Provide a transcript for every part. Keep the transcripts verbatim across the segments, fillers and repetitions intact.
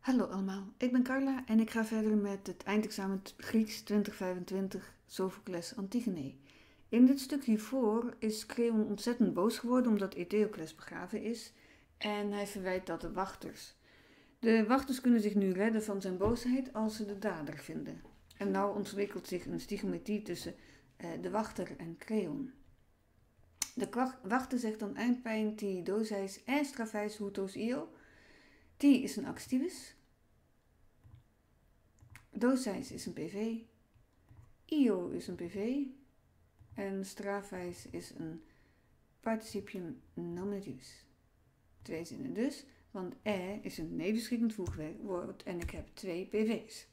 Hallo allemaal, ik ben Carla en ik ga verder met het eindexamen Grieks twintig vijfentwintig Sophocles Antigone. In dit stuk hiervoor is Creon ontzettend boos geworden omdat Eteocles begraven is en hij verwijt dat de wachters. De wachters kunnen zich nu redden van zijn boosheid als ze de dader vinden. En nou ontwikkelt zich een stichometrie tussen uh, de wachter en Creon. De wachter zegt dan eindpijn ti doseis en strafeis hutos io. Ti is een activus. Doseis is een P V. Io is een P V. En strafeis is een participium nominativus. Twee zinnen dus, want e is een nevenschrikkend voegwoord en ik heb twee P V's.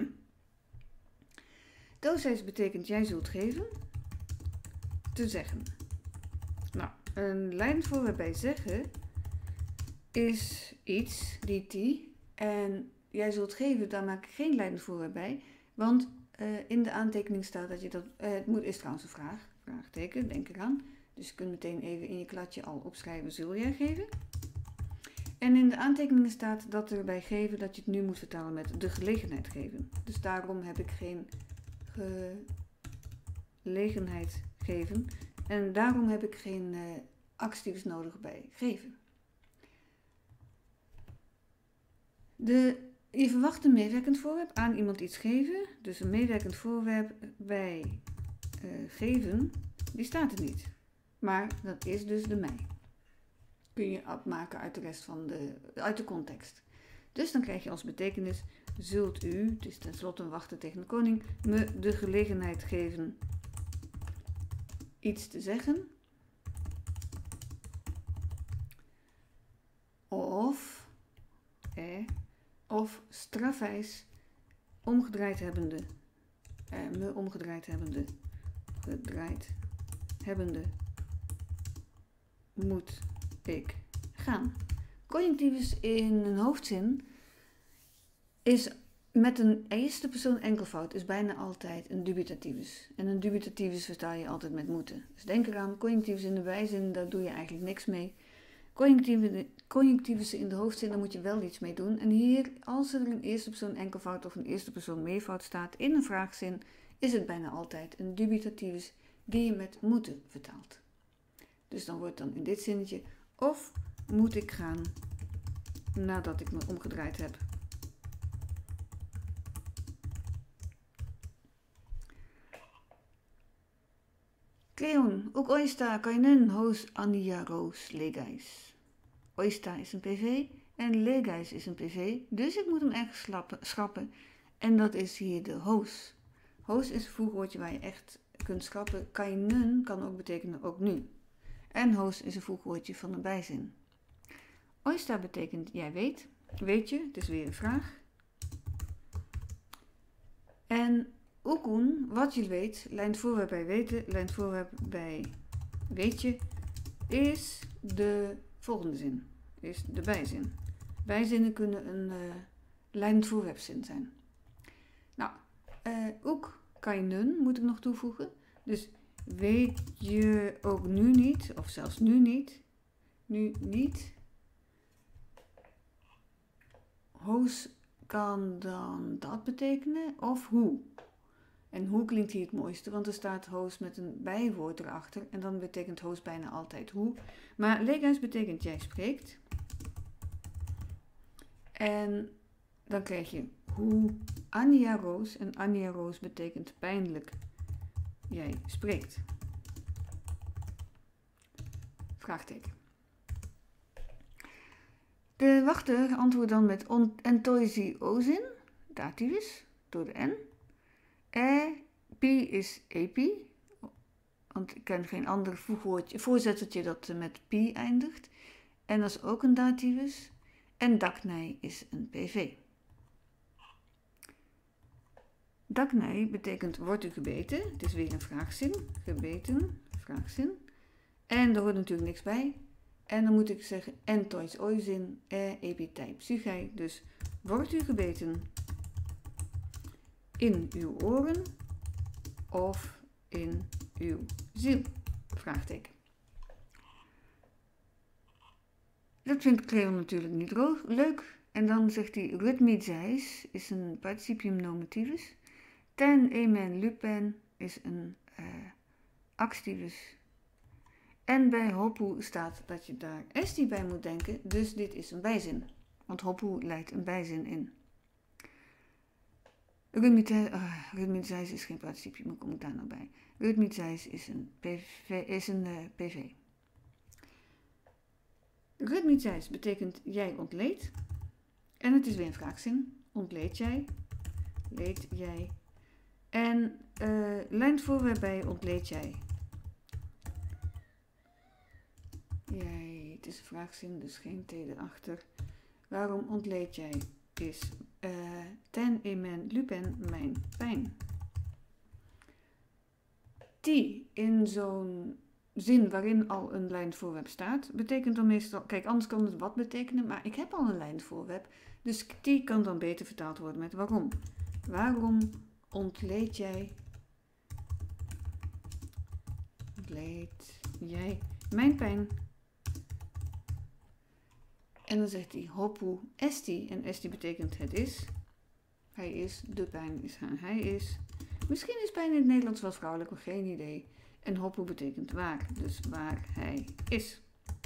Doseis betekent jij zult geven. Te zeggen. Nou, een lijnvoorwerp bij zeggen is iets, die ti, en jij zult geven, daar maak ik geen lijnvoorwerp bij, want uh, in de aantekening staat dat je dat, uh, het moet, is trouwens een vraag, vraagteken, denk eraan, dus je kunt meteen even in je kladje al opschrijven, zul jij geven? En in de aantekeningen staat dat er bij geven, dat je het nu moet vertalen met de gelegenheid geven. Dus daarom heb ik geen gelegenheid geven en daarom heb ik geen uh, actiefs nodig bij geven. De, je verwacht een meewerkend voorwerp, aan iemand iets geven. Dus een meewerkend voorwerp bij uh, geven, die staat er niet. Maar dat is dus de mij. Kun je afmaken uit de rest van de, uit de context. Dus dan krijg je als betekenis, zult u, het is tenslotte een wachten tegen de koning, me de gelegenheid geven iets te zeggen. Of, eh, of strafeis omgedraaid hebbende, eh, me omgedraaid hebbende, gedraaid hebbende, moet ik gaan. Conjunctivus in een hoofdzin is met een eerste persoon enkelvoud is bijna altijd een dubitativus. En een dubitativus vertaal je altijd met moeten. Dus denk eraan, conjunctivus in de bijzin, daar doe je eigenlijk niks mee. Conjunctivussen in de hoofdzin, daar moet je wel iets mee doen. En hier, als er een eerste persoon enkelvoud of een eerste persoon meervoud staat in een vraagzin, is het bijna altijd een dubitativus die je met moeten vertaalt. Dus dan wordt dan in dit zinnetje, of moet ik gaan nadat ik me omgedraaid heb. Creon, ook oista kainen hos aniaros legais. Oista is een P V en legais is een P V, dus ik moet hem ergens schrappen. En dat is hier de hos. Hos is een voegwoordje waar je echt kunt schrappen. Kainen kan ook betekenen ook nu. En hos is een voegwoordje van een bijzin. Oista betekent jij weet, weet je, het is weer een vraag. En Oekun, wat je weet, lijnt voorwerp bij weten, lijnt voorwerp bij weet je, is de volgende zin, is de bijzin. Bijzinnen kunnen een uh, lijnend voorwerpzin zijn. Nou, uh, ook kainen moet ik nog toevoegen, dus weet je ook nu niet, of zelfs nu niet, nu niet. Hoos kan dan dat betekenen, of hoe. En hoe klinkt hier het mooiste, want er staat hoos met een bijwoord erachter. En dan betekent hoos bijna altijd hoe. Maar legais betekent jij spreekt. En dan krijg je hoe aniaros. En aniaros betekent pijnlijk jij spreekt. Vraagteken. De wachter antwoordt dan met entoisi ozin, dativus, door de n. E, pi is epi, want ik ken geen ander voegwoordje, voorzettertje dat met pi eindigt. En dat is ook een dativus. En daknei is een P V. Daknei betekent wordt u gebeten. Het is weer een vraagzin. Gebeten, vraagzin. En er hoort natuurlijk niks bij. En dan moet ik zeggen entois oizin, e, epitei psychei. Dus wordt u gebeten in uw oren of in uw ziel? Vraagteken. Dat vindt Creon natuurlijk niet leuk En dan zegt hij, rhythmizeis is een participium nominativus. Ten emen lupen is een uh, activus. En bij hoppu staat dat je daar esti bij moet denken, dus dit is een bijzin. Want hoppu leidt een bijzin in. Rhythmizeis uh, is geen participium, hoe kom ik daar nou bij? Rhythmizeis is een pv. Is een, uh, pv. Rhythmizeis betekent jij ontleedt. En het is weer een vraagzin. Ontleed jij? Leed jij? En uh, lijnvoorwerp bij ontleed jij. Jij, het is een vraagzin, dus geen T erachter. Waarom ontleed jij? Is uh, ten emen lupen mijn pijn. Die in zo'n zin waarin al een lijnvoorwerp staat, betekent dan meestal, kijk, anders kan het wat betekenen, maar ik heb al een lijnvoorwerp, dus die kan dan beter vertaald worden met waarom. Waarom ontleed jij, ontleed jij mijn pijn? En dan zegt hij hoppu esti, en esti betekent het is. Hij is, de pijn is hij, hij is. Misschien is pijn in het Nederlands wel vrouwelijk, maar geen idee. En hoppu betekent waar, dus waar hij is.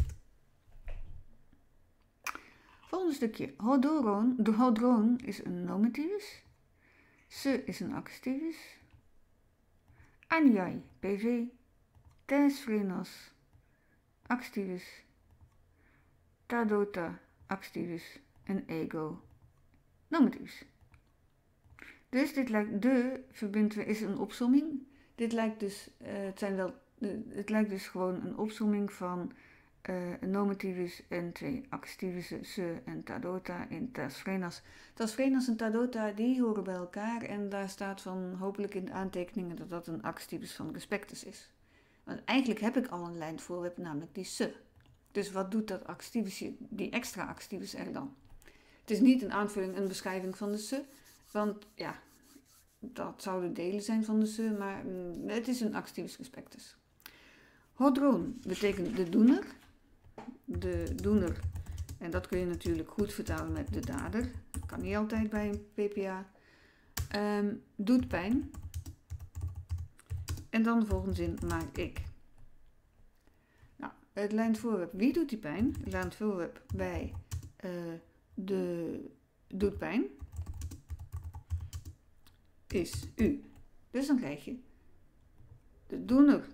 Volgende stukje. Hodroon, de hodroon is een nominativus. Se is een activus. Anjai, pv. Tes frenos, activus. Tadota, activus. En ego, nominativus. Dus dit lijkt, de verbindt we is een opsomming. Dit lijkt dus, uh, het zijn wel, uh, het lijkt dus gewoon een opsomming van uh, een nominativus en twee activussen, se en tadota in tas frenas. Tas frenas en tadota, die horen bij elkaar en daar staat van hopelijk in de aantekeningen dat dat een activus van respectus is. Want eigenlijk heb ik al een lijnvoorwerp, namelijk die se. Dus wat doet dat activusje, die extra activus er dan? Het is niet een aanvulling, een beschrijving van de se. Want ja, dat zouden delen zijn van de se, maar mm, het is een activus respectus. Hodroon betekent de doener. De doener, en dat kun je natuurlijk goed vertalen met de dader. Dat kan niet altijd bij een P P A. Um, doet pijn. En dan de volgende zin, maak ik. Nou, het lijnvoorwerp, wie doet die pijn? Het lijnvoorwerp bij uh, de doet pijn. Is u. Dus dan krijg je de doener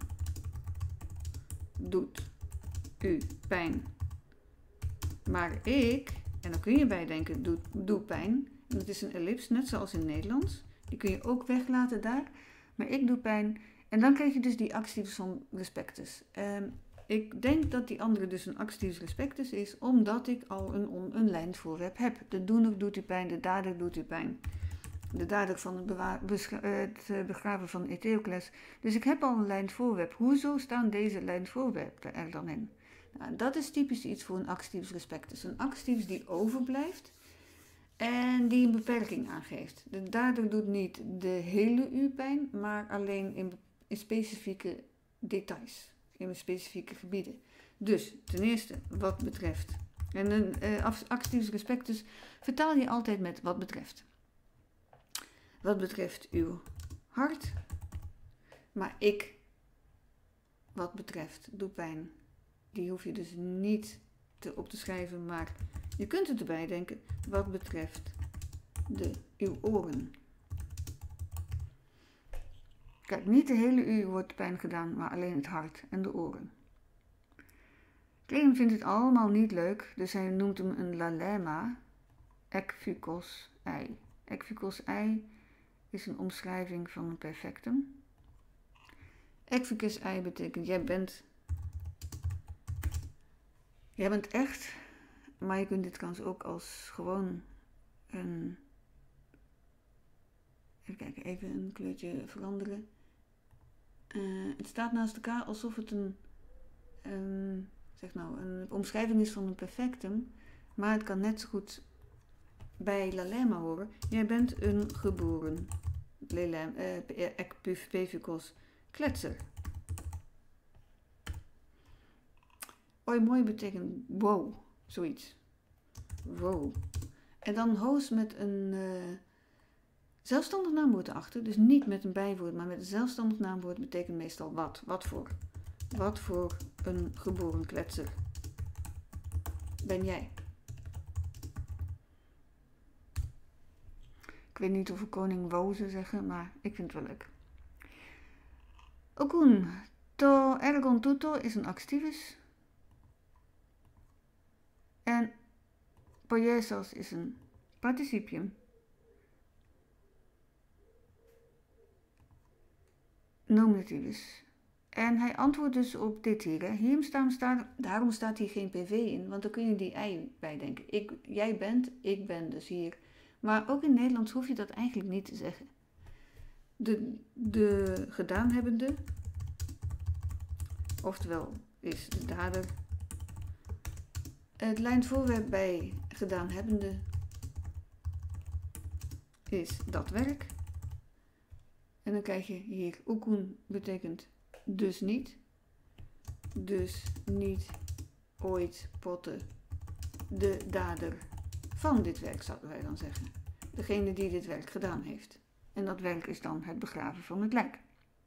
doet u pijn. Maar ik, en dan kun je bijdenken, doe, doe pijn. En dat is een ellips, net zoals in het Nederlands. Die kun je ook weglaten daar. Maar ik doe pijn. En dan krijg je dus die activus van respectus. Um, ik denk dat die andere dus een activus respectus is, omdat ik al een, on, een lijnvoorwerp heb. De doener doet u pijn, de dader doet u pijn. De dader van het, bewaar, het begraven van Eteocles. Dus ik heb al een lijnvoorwerp. Hoezo staan deze lijnvoorwerpen er dan in? Nou, dat is typisch iets voor een activus respectus. Een activus die overblijft en die een beperking aangeeft. De dader doet niet de hele u pijn, maar alleen in, in specifieke details. In specifieke gebieden. Dus ten eerste wat betreft. En een uh, activus respectus vertaal je altijd met wat betreft. Wat betreft uw hart. Maar ik, wat betreft, doe pijn. Die hoef je dus niet te, op te schrijven, maar je kunt het erbij denken. Wat betreft de, uw oren. Kijk, niet de hele u wordt pijn gedaan, maar alleen het hart en de oren. Cleon vindt het allemaal niet leuk, dus hij noemt hem een lalema. Ekphukos ei. Ekphukos ei is een omschrijving van een perfectum. Ekphukos ei betekent jij bent, jij bent echt, maar je kunt dit trouwens ook als gewoon een, even kijken, even een kleurtje veranderen. Uh, het staat naast elkaar alsof het een, um, zeg nou, een omschrijving is van een perfectum, maar het kan net zo goed bij lalema horen. Jij bent een geboren lelem, uh, ekphukos kletser. Oi mooi betekent wow, zoiets. Wow. En dan hoos met een uh, zelfstandig naamwoord erachter. Dus niet met een bijwoord, maar met een zelfstandig naamwoord betekent meestal wat. Wat voor? Wat voor een geboren kletser ben jij? Ik weet niet of we koning Woze zeggen, maar ik vind het wel leuk. Okun, to ergon tuto is een activus. En poiesos is een participium. Nominativus. En hij antwoordt dus op dit hier. Hè. Hier staan, staat, daarom staat hier geen pv in, want dan kun je die ei bijdenken. Ik, jij bent, ik ben dus hier. Maar ook in Nederlands hoef je dat eigenlijk niet te zeggen. De, de gedaanhebbende, oftewel is de dader. Het lijnvoorwerp bij gedaanhebbende is dat werk. En dan krijg je hier ukun betekent dus niet. Dus niet ooit potten de dader van dit werk, zouden wij dan zeggen. Degene die dit werk gedaan heeft. En dat werk is dan het begraven van het lijk.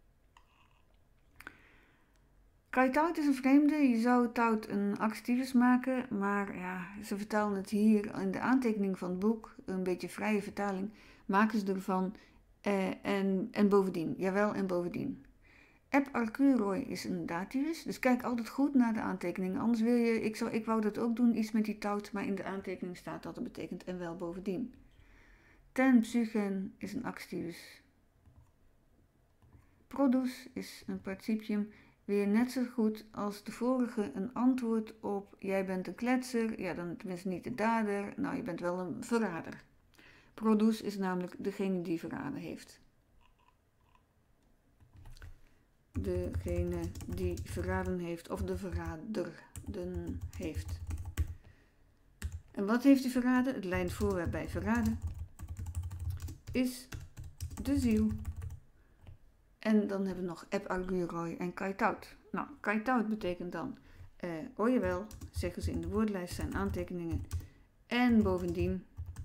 Kaitaut is een vreemde. Je zou taut een activus maken. Maar ja, ze vertalen het hier in de aantekening van het boek. Een beetje vrije vertaling. Maken ze ervan. Eh, en, en bovendien. Jawel, en bovendien. Ep arcuroi is een dativus. Dus kijk altijd goed naar de aantekening. Anders wil je, ik, zou, ik wou dat ook doen, iets met die taut. Maar in de aantekening staat dat het betekent en wel bovendien. Ten psychen is een activus. Produs is een participium. Weer net zo goed als de vorige een antwoord op jij bent een kletser. Ja, dan tenminste niet de dader. Nou, je bent wel een verrader. Produs is namelijk degene die verraden heeft. Degene die verraden heeft of de verraderden heeft. En wat heeft hij verraden? Het lijnvoorwerp bij verraden is de ziel. En dan hebben we nog ep arguroi en kaitaut. Nou, kaitaut betekent dan, eh, oh jawel, zeggen ze in de woordlijst, zijn aantekeningen. En bovendien,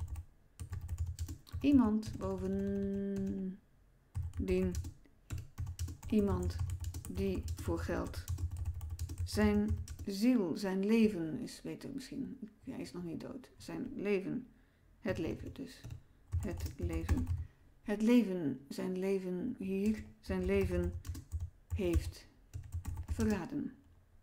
iemand, bovendien, iemand die voor geld zijn ziel, zijn leven is, beter misschien, hij is nog niet dood, zijn leven, het leven dus, het leven. Het leven, zijn leven hier, zijn leven heeft verraden.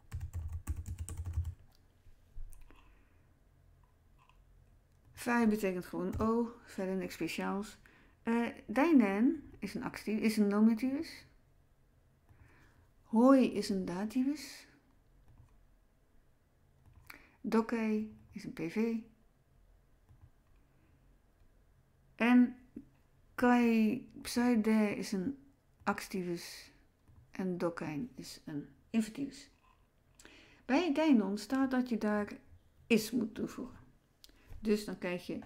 Fai betekent gewoon oh, verder niks speciaals. Uh, Deinen is een actief, is een nominativus. Hoi is een dativus. Dokai is een pv. En Kai pseude is een activus en dokein is een inventivus. Bij deinon staat dat je daar is moet toevoegen. Dus dan krijg je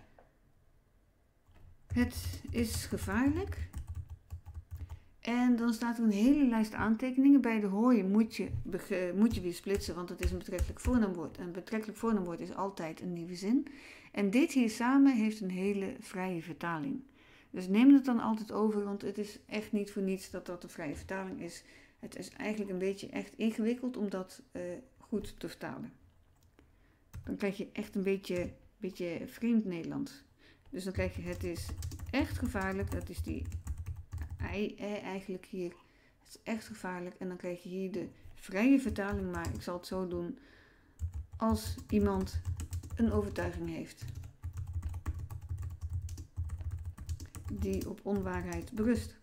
het is gevaarlijk. En dan staat er een hele lijst aantekeningen. Bij de hooi moet je, moet je weer splitsen, want het is een betrekkelijk voornaamwoord. En een betrekkelijk voornaamwoord is altijd een nieuwe zin. En dit hier samen heeft een hele vrije vertaling. Dus neem het dan altijd over, want het is echt niet voor niets dat dat een vrije vertaling is. Het is eigenlijk een beetje echt ingewikkeld om dat uh, goed te vertalen. Dan krijg je echt een beetje, beetje vreemd Nederlands. Dus dan krijg je het is echt gevaarlijk, dat is die ei, ei eigenlijk hier. Het is echt gevaarlijk en dan krijg je hier de vrije vertaling, maar ik zal het zo doen als iemand een overtuiging heeft die op onwaarheid berust.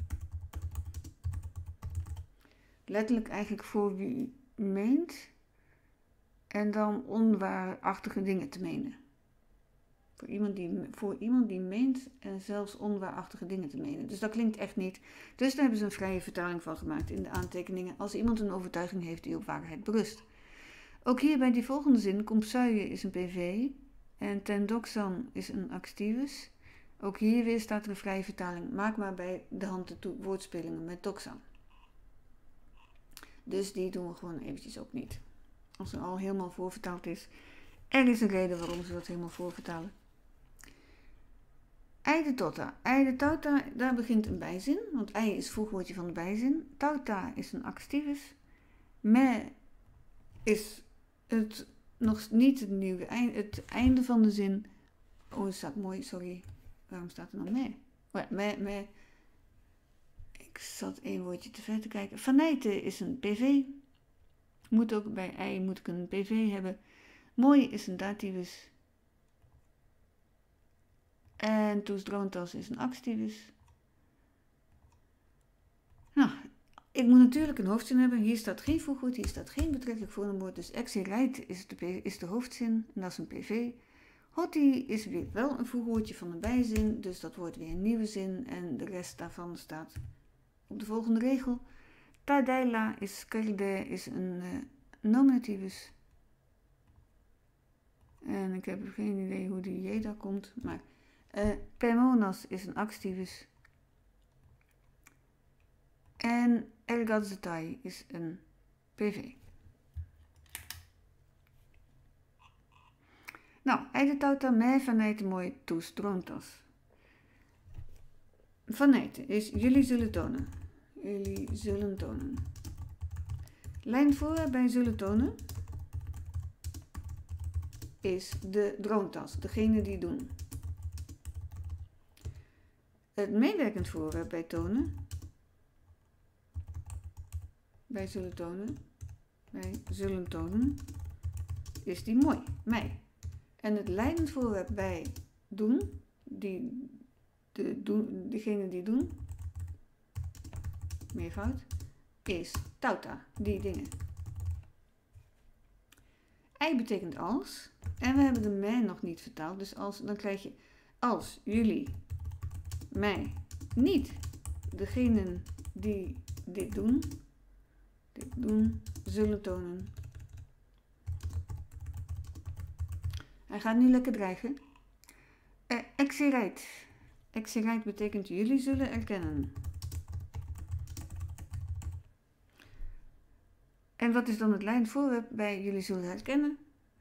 Letterlijk eigenlijk voor wie meent en dan onwaarachtige dingen te menen. Voor iemand die, voor iemand die meent en zelfs onwaarachtige dingen te menen. Dus dat klinkt echt niet. Dus daar hebben ze een vrije vertaling van gemaakt in de aantekeningen. Als iemand een overtuiging heeft die op waarheid berust. Ook hier bij die volgende zin, compsuie is een pv en ten doxan is een activus. Ook hier weer staat er een vrije vertaling. Maak maar bij de hand de to- woordspelingen met doxan. Dus die doen we gewoon eventjes ook niet. Als er al helemaal voorvertaald is. Er is een reden waarom ze dat helemaal voorvertalen. Ei de tota. Ei de tauta, daar begint een bijzin, want ei is voegwoordje van de bijzin. Tauta is een activus. Me is het nog niet het nieuwe eind, het einde van de zin. Oh, het staat mooi, sorry. Waarom staat er dan me? Oh ja, me, me. Ik zat één woordje te ver te kijken. Vanijten is een pv. Moet ook bij ei moet ik een pv hebben. Mooi is een dativus. En tous drontas is een activus. Nou, ik moet natuurlijk een hoofdzin hebben. Hier staat geen voegwoord, hier staat geen betrekkelijk voornaamwoord. Dus exereit is de, is de hoofdzin en dat is een pv. Hotti is weer wel een voegwoordje van een bijzin, dus dat wordt weer een nieuwe zin. En de rest daarvan staat op de volgende regel. Tadaila is kerde is een uh, nominativus. En ik heb geen idee hoe die J daar komt, maar uh, Permonas is een activus. En Ergazetai is een pv. Nou, eidetauta me vanijten mooi tous drontas. Vanijten is jullie zullen tonen. Jullie zullen tonen. Lijn voor bij zullen tonen is de droomtas, degene die doen. Het meewerkend voorwerp bij tonen, bij zullen tonen, bij zullen tonen, is die mooi, mij. En het leidend voorwerp bij doen, die, de, doen degene die doen, meervoud, is tauta, die dingen. Ei betekent als, en we hebben de mij nog niet vertaald, dus als, dan krijg je als jullie mij niet, degenen die dit doen, dit doen, zullen tonen. Hij gaat nu lekker dreigen. Uh, exereit. Exereit betekent jullie zullen erkennen. En wat is dan het leidend voorwerp bij jullie zullen herkennen?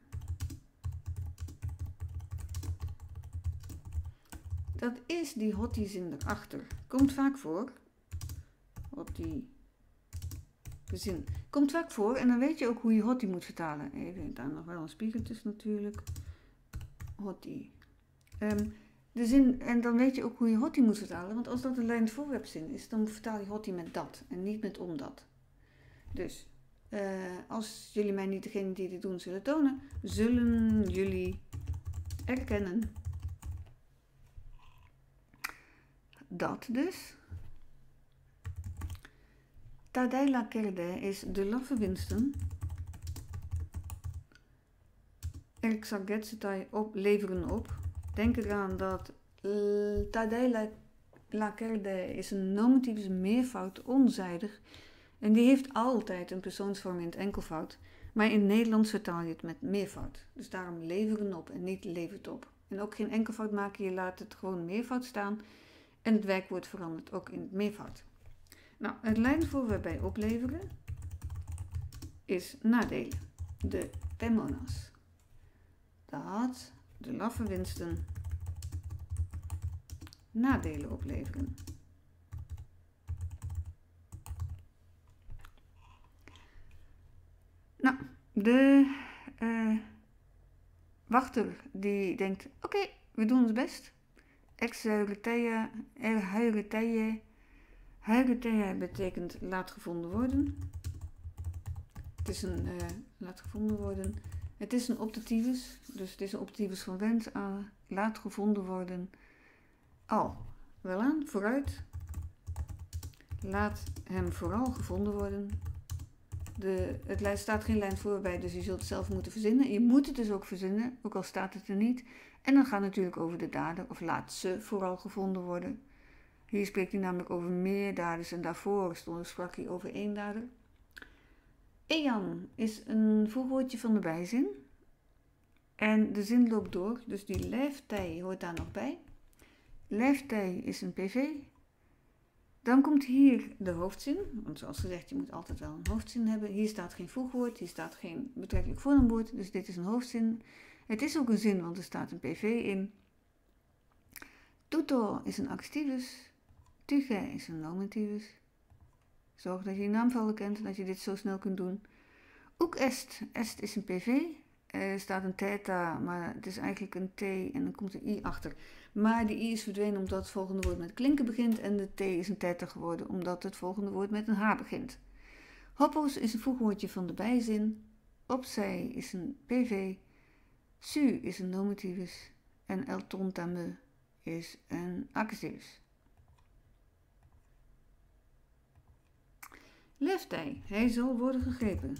Dat is die hotti-zin erachter. Komt vaak voor. Hotti. De zin. Komt vaak voor en dan weet je ook hoe je hotti moet vertalen. Even daar nog wel een spiegel tussen natuurlijk. Hotti. Um, de zin, en dan weet je ook hoe je hotti moet vertalen. Want als dat een leidend voorwerpzin is, dan vertaal je hotti met dat. En niet met omdat. Dus. Uh, als jullie mij niet degene die dit doen zullen tonen, zullen jullie erkennen. Dat dus. Tadaila kerde is de laffe winsten. Erxagetsetai op leveren op. Denk eraan dat uh, Tadaila kerde is een nominativus meervoud onzijdig. En die heeft altijd een persoonsvorm in het enkelvoud. Maar in het Nederlands vertaal je het met meervoud. Dus daarom leveren op en niet levert op. En ook geen enkelvoud maken, je laat het gewoon meervoud staan. En het werkwoord verandert ook in het meervoud. Nou, het leidend voorwerp bij opleveren is nadelen. De permonas. Dat de laffe winsten nadelen opleveren. Nou, de uh, wachter die denkt, oké, okay, we doen ons best. Ex-huireteia, er-huireteia. Huireteia betekent laat gevonden worden. Het is een uh, laat gevonden worden. Het is een optativus, dus het is een optativus van wens aan laat gevonden worden. Al, wel aan, vooruit. Laat hem vooral gevonden worden. De, het staat geen lijn voorbij, dus je zult het zelf moeten verzinnen. Je moet het dus ook verzinnen, ook al staat het er niet. En dan gaat het natuurlijk over de dader, of laat ze vooral gevonden worden. Hier spreekt hij namelijk over meer daders en daarvoor stond, sprak hij over één dader. Ean is een voegwoordje van de bijzin. En de zin loopt door, dus die leeftij hoort daar nog bij. Leeftij is een pv. Dan komt hier de hoofdzin, want zoals gezegd, je moet altijd wel een hoofdzin hebben. Hier staat geen voegwoord, hier staat geen betrekkelijk voornaamwoord, dus dit is een hoofdzin. Het is ook een zin, want er staat een pv in. Tout Tutor is een activus. Tuge is een nominativus. Zorg dat je je naamvallen kent en dat je dit zo snel kunt doen. Ook est. Est is een pv. Er staat een theta, maar het is eigenlijk een t en dan komt een i achter. Maar die i is verdwenen omdat het volgende woord met klinken begint. En de t is een theta geworden omdat het volgende woord met een h begint. Hoppos is een voegwoordje van de bijzin. Opzij is een pv. Su is een nominativus. En el tontame is een activus. Leftij. Hij zal worden gegrepen.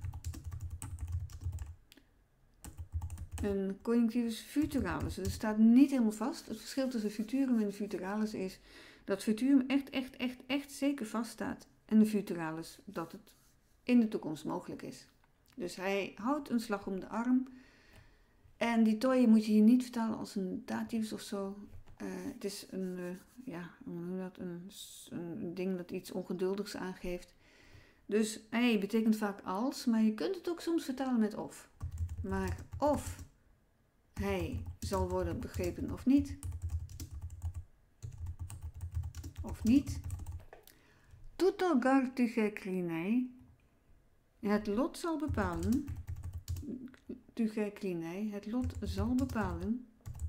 Een conjunctivus futuralis. Dus het staat niet helemaal vast. Het verschil tussen futurum en futuralis is dat futurum echt, echt, echt, echt zeker vaststaat. En de futuralis dat het in de toekomst mogelijk is. Dus hij houdt een slag om de arm. En die tooi moet je hier niet vertalen als een dativus of zo. Uh, het is een, uh, ja, hoe noem je dat? Een, een ding dat iets ongeduldigs aangeeft. Dus hij betekent vaak als, maar je kunt het ook soms vertalen met of. Maar of hij zal worden begrepen of niet. Of niet. Tuto gar tuge krinei. Het lot zal bepalen. Tuge krinei. Het lot zal bepalen.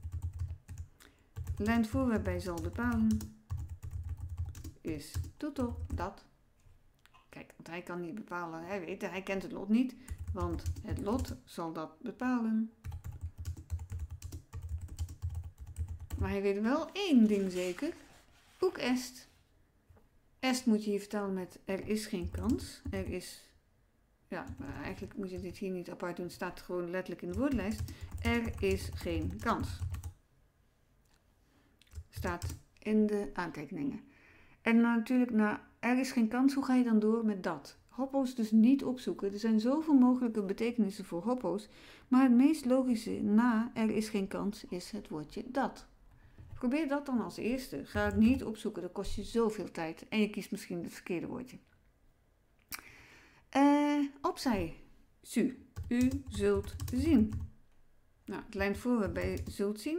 Lijn voorwerp bij zal bepalen. Is tuto dat. Kijk, want hij kan niet bepalen. Hij weet, hij kent het lot niet. Want het lot zal dat bepalen. Maar hij weet wel één ding zeker. Ook est. Est moet je hier vertalen met er is geen kans. Er is, ja, maar eigenlijk moet je dit hier niet apart doen. Het staat gewoon letterlijk in de woordenlijst. Er is geen kans. Staat in de aantekeningen. En natuurlijk, na er is geen kans, hoe ga je dan door met dat? Hoppo's dus niet opzoeken. Er zijn zoveel mogelijke betekenissen voor hoppo's. Maar het meest logische na er is geen kans is het woordje dat. Probeer dat dan als eerste. Ga het niet opzoeken, dat kost je zoveel tijd. En je kiest misschien het verkeerde woordje. Uh, opzij. Su. U zult zien. Nou, het lijnt voor bij zult zien.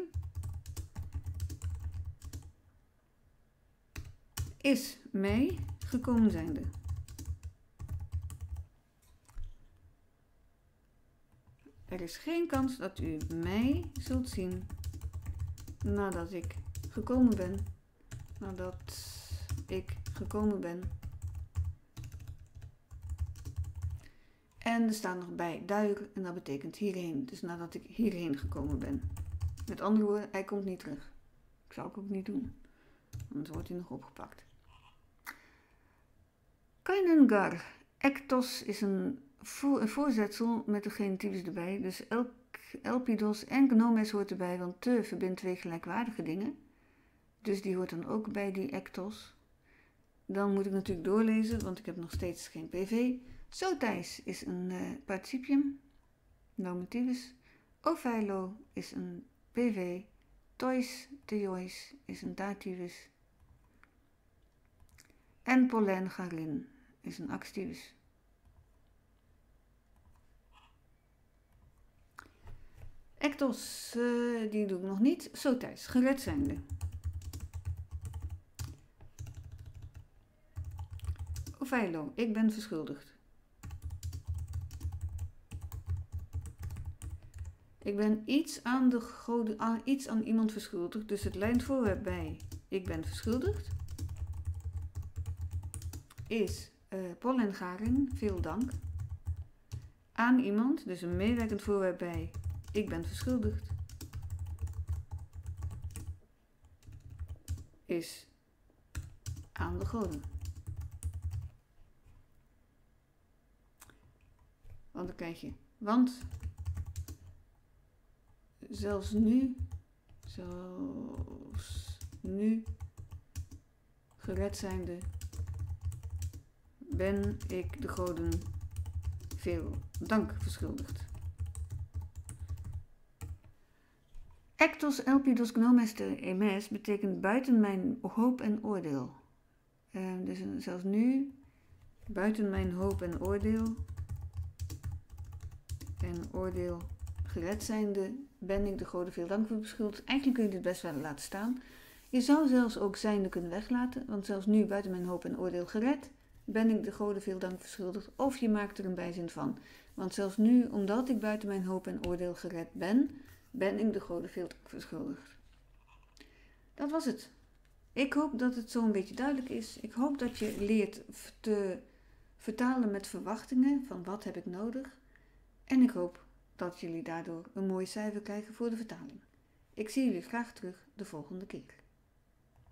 Is mij gekomen zijnde. Er is geen kans dat u mij zult zien nadat ik gekomen ben. Nadat ik gekomen ben. En er staat nog bij duiken en dat betekent hierheen. Dus nadat ik hierheen gekomen ben. Met andere woorden, hij komt niet terug. Ik zou het ook niet doen. Anders wordt hij nog opgepakt. Kainengar. Ectos is een, voor, een voorzetsel met een genitivus erbij. Dus elk, elpidos en gnomes hoort erbij, want te verbindt twee gelijkwaardige dingen. Dus die hoort dan ook bij die ectos. Dan moet ik natuurlijk doorlezen, want ik heb nog steeds geen pv. Sothijs is een uh, participium, nominativus. Opheilo is een pv. Tois, theois is een dativus. En pollengarin is een activus. Ectos, uh, die doe ik nog niet. Sothijs, gered zijnde. Opheilo, ik ben verschuldigd. Ik ben iets aan, de goden, aan, iets aan iemand verschuldigd, dus het lijnvoorwerp bij ik ben verschuldigd is uh, pollengarin, veel dank. Aan iemand, dus een meewerkend voorwerp bij ik ben verschuldigd, is aan de goden. Want dan krijg je, want zelfs nu, zelfs nu, gered zijnde, ben ik de goden veel dank verschuldigd. Ectos elpidos gnomester emes betekent buiten mijn hoop en oordeel. Uh, dus zelfs nu, buiten mijn hoop en oordeel, en oordeel gered zijnde, ben ik de goden veel dank voor beschuldigd. Eigenlijk kun je dit best wel laten staan. Je zou zelfs ook zijnde kunnen weglaten, want zelfs nu buiten mijn hoop en oordeel gered, ben ik de goden veel dank verschuldigd, of je maakt er een bijzin van. Want zelfs nu, omdat ik buiten mijn hoop en oordeel gered ben, ben ik de goden veel dank verschuldigd. Dat was het. Ik hoop dat het zo een beetje duidelijk is. Ik hoop dat je leert te vertalen met verwachtingen van wat heb ik nodig. En ik hoop dat jullie daardoor een mooi cijfer krijgen voor de vertaling. Ik zie jullie graag terug de volgende keer.